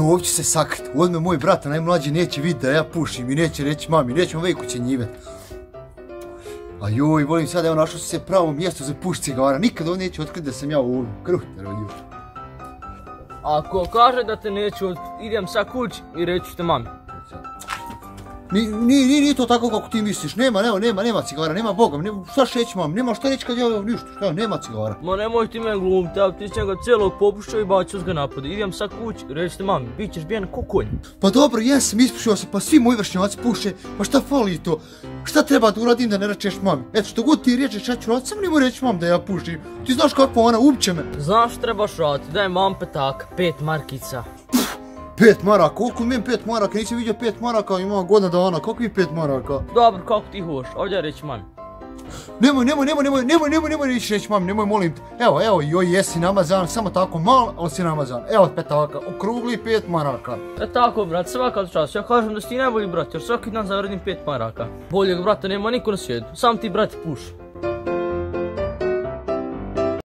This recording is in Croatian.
Evo, ovdje ću se sakriti. Odmah moj brat, najmlađi, neće vidjeti da ja pušim i neće reći mami, nećemo veliko ucjenjivati. A joj, volim sad, evo, našao sam se pravo mjesto za puš cigara. Nikad on neće otkriti da sam ja ovdje. Kruhter od jutra. Ako kaže da te neću otkriti, idem sad kući i reći ću te mami. Nije to tako kako ti misliš, nema cigara, nema Boga, šta šeć mam, nema šta reći kad ja ništa, šta, nema cigara. Ma nemoj ti me glumiti, evo ti će ga cijelog popušao i bacio ga napad. Idem sad kući i reći te mami, bit ćeš bijen ko konj. Pa dobro, jesam, ispušao se, pa svi moji vršnjaci puše, pa šta fali to? Šta treba da uradim da ne rečeš mami? Eto što god ti rečeš, ja ću raditi, samo nemoj reći mam da ja pušim. Ti znaš kako ona, ubće me. Znaš što trebaš raditi, daj mam petak, 5 markica. 5 maraka, koliko imam 5 maraka, nisam vidio 5 maraka, imam godina dana, kako je 5 maraka? Dobro, kako ti hoš, ovdje reći mami. Nemoj reći mami, nemoj molim te. Evo, joj jesi namazan, samo tako malo, ali si namazan. Evo petaka, okrugli 5 maraka. Tako brat, svaka čast, ja kažem da si ti najbolji brat, jer svaki dan zavredim 5 maraka. Boljeg brata nema niko na svijetu, sam ti brati puši.